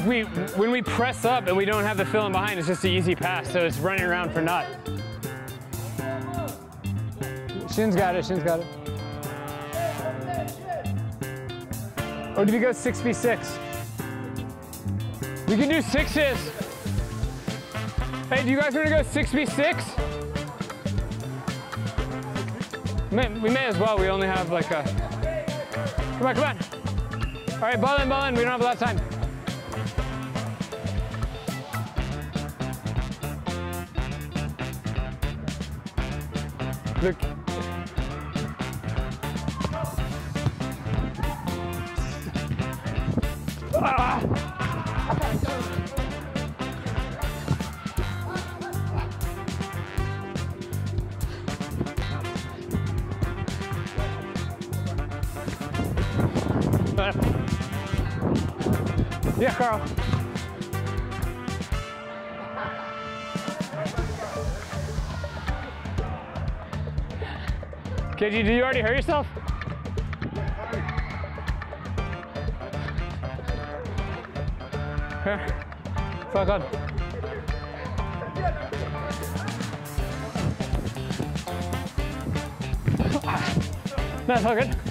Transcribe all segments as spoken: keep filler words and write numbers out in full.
we, when we press up and we don't have the fill in behind, it's just an easy pass, so it's running around for naught. Shin's got it, Shin's got it. Or did we go six v six? We can do sixes. Hey, do you guys want to go six v six? We may as well, we only have like a... Come on, come on. All right, ball in, ball in, we don't have a lot of time. Look. Ah. Yeah, Carl. K G, did you already hurt yourself? Here. Fuck on. That's all good.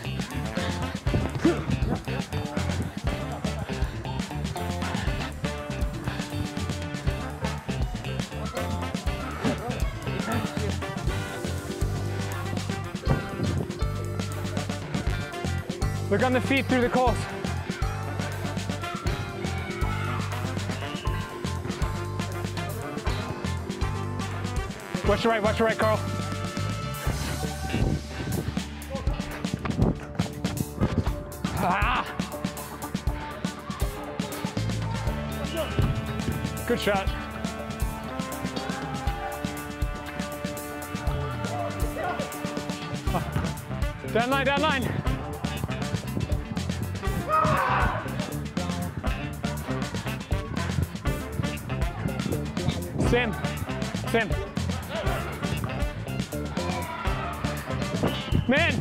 Look on the feet through the coals. Watch your right, watch your right, Carl. Ah! Good shot. Down line, down line. Sam, Sam. Man.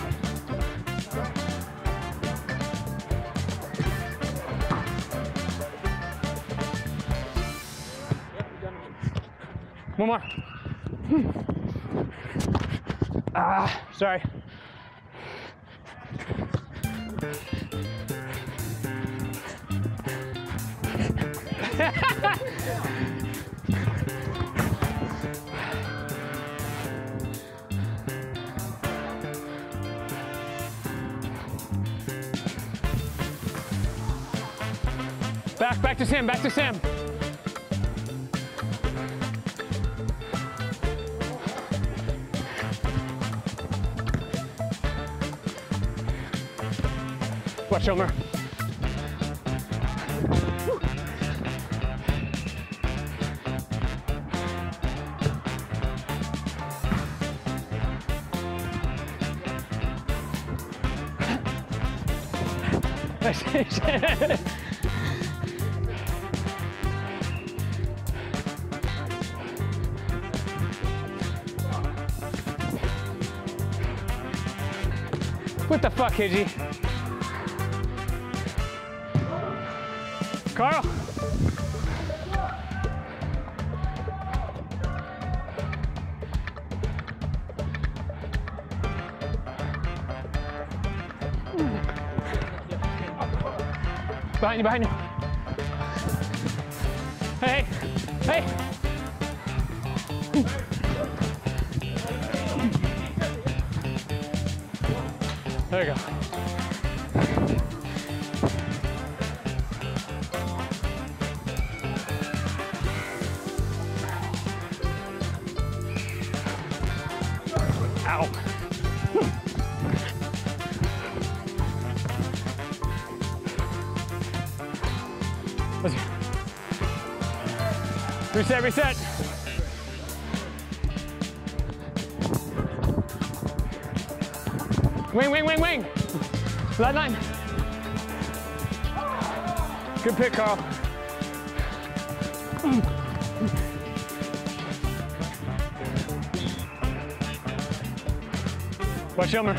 One more. Ah, sorry. Back, back to Sam, back to Sam. Watch Elmer. What the fuck, K G? Carl? Behind you, behind you. Hey, hey. There you go. Ow. Let's go. Reset, reset. Wing, wing, wing, wing. Line, line. Good pick, Carl. Watch Elmer.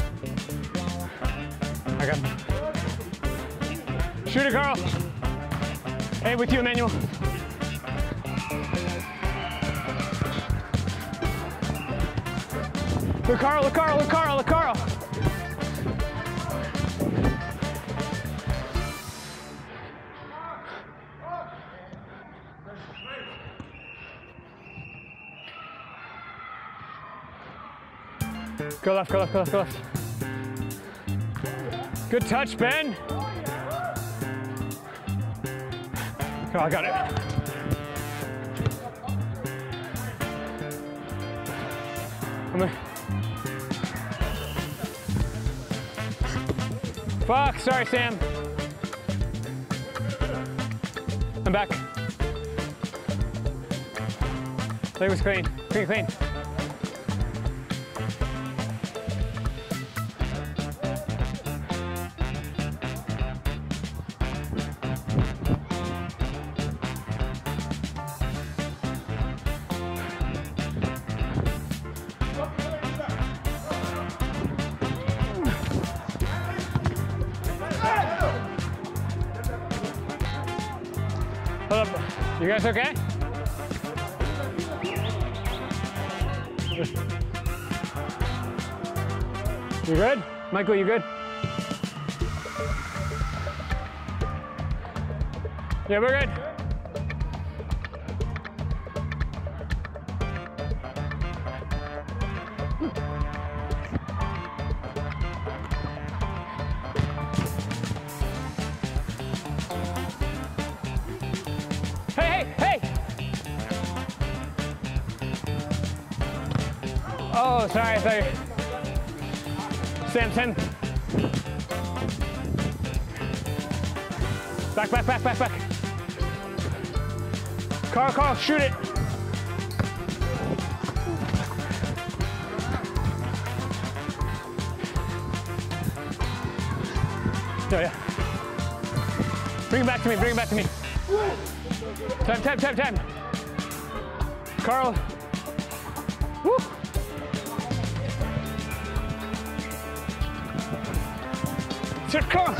I got him. Shoot it, Carl. Hey, with you, Emmanuel. Look, Carl, look, Carl, look, Carl, look, Carl. Go left, go left, go left, go left. Good touch, Ben. Oh, I got it. I'm gonna... Fuck, sorry, Sam. I'm back. Leg was clean, clean, clean. Hold up. You guys okay? You good? Michael, you good? Yeah, we're good. Hey, hey, hey! Oh, sorry, I thought you... Sam, Sam. Back, back, back, back, back. Carl, Carl, shoot it. Oh, yeah. Bring it back to me, bring it back to me. Time, time, time, time. Carl. Woo. Sit, Carl.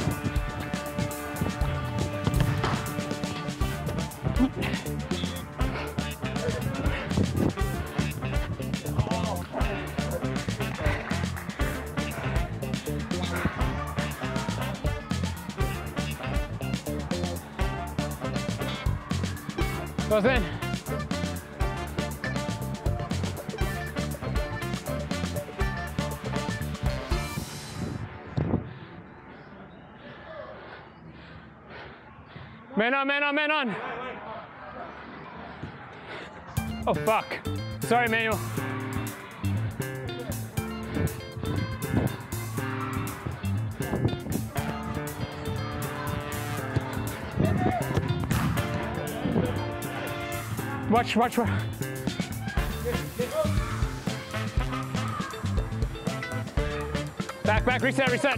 Goes in. Man on, man on, man on. Oh, fuck. Sorry, Manuel. Watch, watch, watch. Back, back, reset, reset.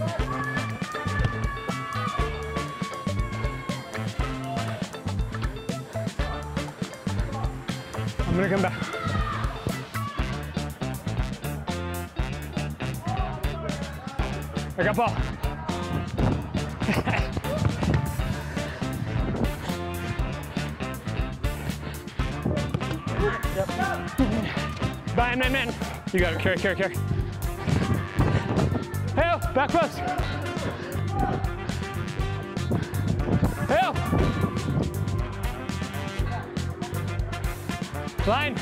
I'm gonna come back. I got ball. Bye, man, man. You got it. Carry, carry, carry. Hey, back post. Hey, line.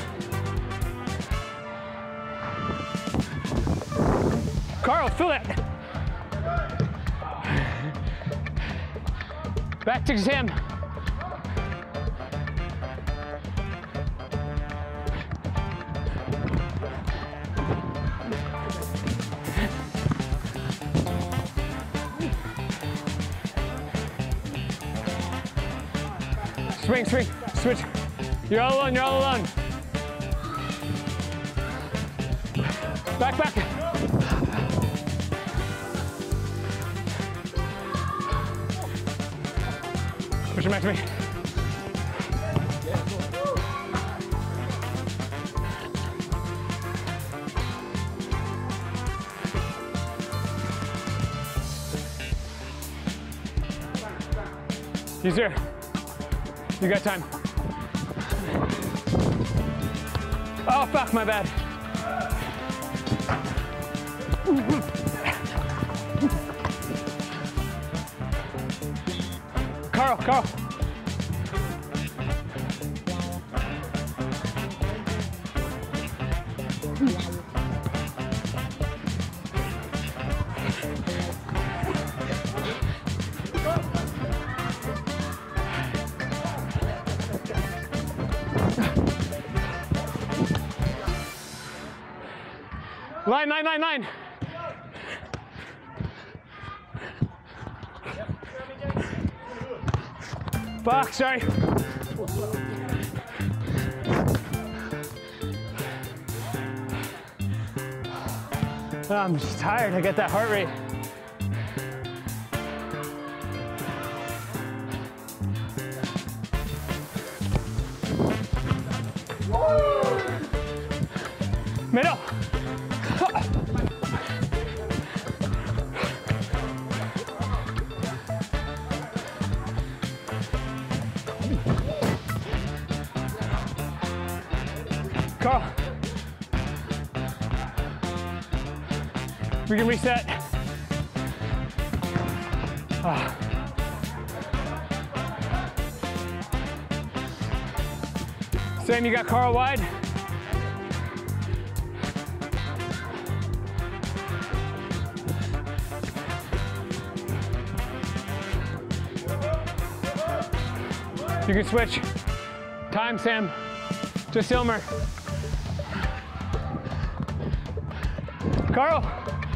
Carl, fill it. Back to Sam. Swing, swing, switch. You're all alone, you're all alone. Back, back. Push him back to me. He's here. You got time. Oh, fuck, my bad. Carl, Carl. Line, line, line, line. Fuck, sorry. Oh, I'm just tired. I get that heart rate. Middle. Carl. We can reset. Ah. Sam, you got Carl wide? You can switch. Time, Sam. Just Ilmer. Carl.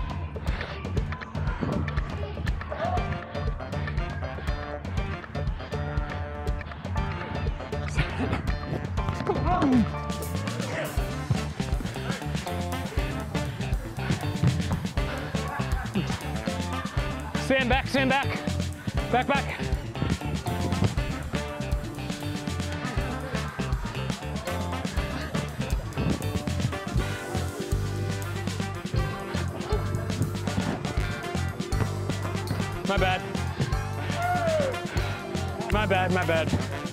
Stand back, stand back. Back, back. My bad. My bad, my bad.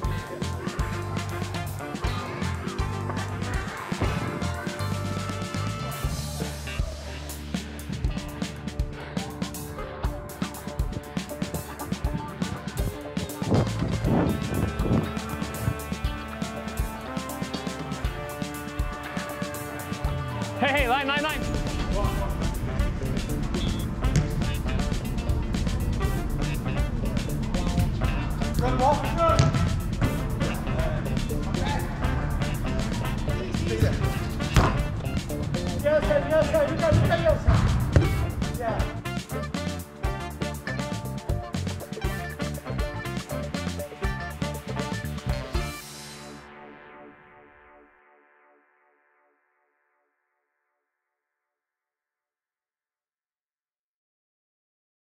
Hey, hey, line, line, line. Good ball, good. Yes, sir, yes, sir, you got, you got, yes, sir.